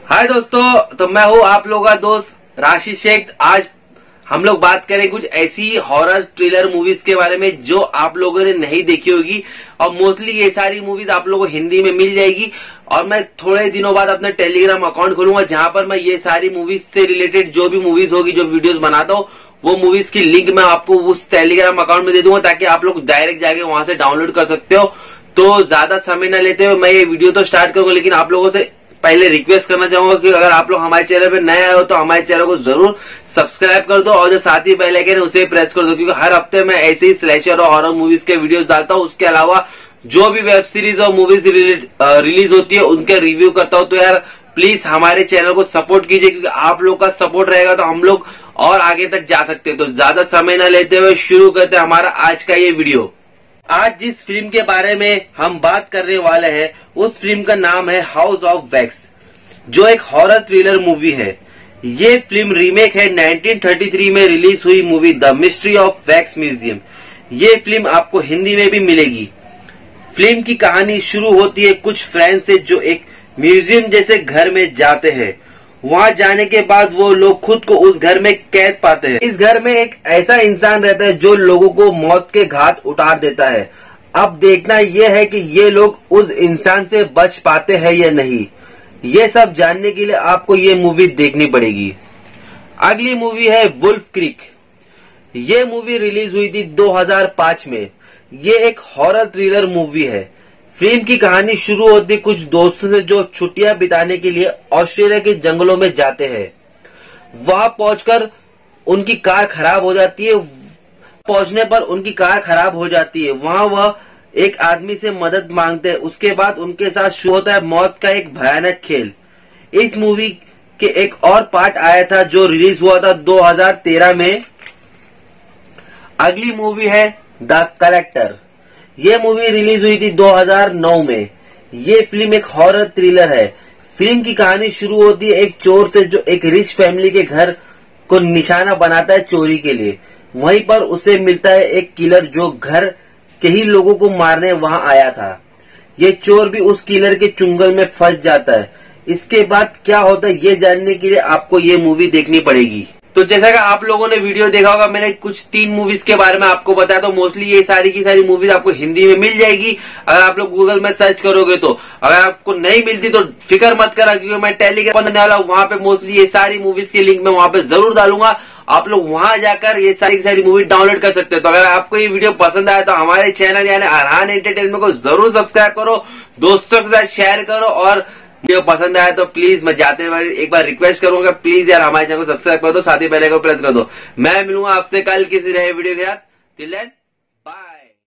हाय दोस्तों, तो मैं हूँ आप लोगों का दोस्त राशि शेख। आज हम लोग बात करें कुछ ऐसी हॉरर थ्रिलर मूवीज के बारे में जो आप लोगों ने नहीं देखी होगी, और मोस्टली ये सारी मूवीज आप लोगों को हिंदी में मिल जाएगी। और मैं थोड़े दिनों बाद अपना टेलीग्राम अकाउंट खोलूंगा जहां पर मैं ये सारी मूवीज से रिलेटेड जो भी मूवीज होगी, जो वीडियोस बनाता हूँ, वो मूवीज की लिंक मैं आपको उस टेलीग्राम अकाउंट में दे दूंगा ताकि आप लोग डायरेक्ट जाके वहां से डाउनलोड कर सकते हो। तो ज्यादा समय न लेते हुए मैं ये वीडियो तो स्टार्ट करूंगा, लेकिन आप लोगों से पहले रिक्वेस्ट करना चाहूंगा कि अगर आप लोग हमारे चैनल पे नए आए हो तो हमारे चैनल को जरूर सब्सक्राइब कर दो और जो साथ ही बेल आइकन है उसे प्रेस कर दो, क्योंकि हर हफ्ते मैं ऐसे ही स्लैशर और हॉरर मूवीज के वीडियोस डालता हूँ। उसके अलावा जो भी वेब सीरीज और मूवीज रिलीज होती है उनके रिव्यू करता हूँ। तो यार प्लीज हमारे चैनल को सपोर्ट कीजिए, क्योंकि आप लोग का सपोर्ट रहेगा तो हम लोग और आगे तक जा सकते हैं। तो ज्यादा समय न लेते हुए शुरू करते हैं हमारा आज का ये वीडियो। आज जिस फिल्म के बारे में हम बात करने वाले हैं उस फिल्म का नाम है हाउस ऑफ वैक्स, जो एक हॉरर थ्रिलर मूवी है। ये फिल्म रीमेक है 1933 में रिलीज हुई movie the mystery of wax museum. ये फिल्म आपको हिंदी में भी मिलेगी। फिल्म की कहानी शुरू होती है कुछ फ्रेंड्स से जो एक म्यूजियम जैसे घर में जाते हैं। वहां जाने के बाद वो लोग खुद को उस घर में कैद पाते हैं। इस घर में एक ऐसा इंसान रहता है जो लोगों को मौत के घाट उतार देता है। अब देखना यह है कि ये लोग उस इंसान से बच पाते हैं या नहीं। ये सब जानने के लिए आपको ये मूवी देखनी पड़ेगी। अगली मूवी है वुल्फ क्रीक। ये मूवी रिलीज हुई थी 2005 में। ये एक हॉरर थ्रिलर मूवी है। फिल्म की कहानी शुरू होती कुछ दोस्तों से जो छुट्टियां बिताने के लिए ऑस्ट्रेलिया के जंगलों में जाते हैं। वहां पहुंचकर उनकी कार खराब हो जाती है। पहुंचने पर उनकी कार खराब हो जाती है। वहां वह एक आदमी से मदद मांगते हैं। उसके बाद उनके साथ शुरू होता है मौत का एक भयानक खेल। इस मूवी के एक और पार्ट आया था जो रिलीज हुआ था 2013 में। अगली मूवी है द कलेक्टर। ये मूवी रिलीज हुई थी 2009 में। ये फिल्म एक हॉरर थ्रिलर है। फिल्म की कहानी शुरू होती है एक चोर से जो एक रिच फैमिली के घर को निशाना बनाता है चोरी के लिए। वहीं पर उसे मिलता है एक किलर जो घर के ही लोगों को मारने वहां आया था। ये चोर भी उस किलर के चुंगल में फंस जाता है। इसके बाद क्या होता है ये जानने के लिए आपको ये मूवी देखनी पड़ेगी। तो जैसा कि आप लोगों ने वीडियो देखा होगा, मैंने कुछ 3 मूवीज के बारे में आपको बताया। तो मोस्टली ये सारी की सारी मूवीज आपको हिंदी में मिल जाएगी अगर आप लोग गूगल में सर्च करोगे तो। अगर आपको नहीं मिलती तो फिक्र मत करा, क्योंकि मैं टेलीग्राम बनाने वाला हूँ। वहां पे मोस्टली ये सारी मूवीज की लिंक मैं वहां पे जरूर डालूंगा। आप लोग वहां जाकर ये सारी की सारी मूवी डाउनलोड कर सकते हो। तो अगर आपको ये वीडियो पसंद आया तो हमारे चैनल यानी अरहान एंटरटेनमेंट को जरूर सब्सक्राइब करो, दोस्तों के साथ शेयर करो, और वीडियो पसंद आया तो प्लीज मैं जाते हुए एक बार रिक्वेस्ट करूंगा, प्लीज यार हमारे चैनल को सब्सक्राइब कर दो, साथ ही बेल आइकन को प्रेस कर दो। मैं मिलूंगा आपसे कल किसी नए वीडियो के साथ। Till then bye.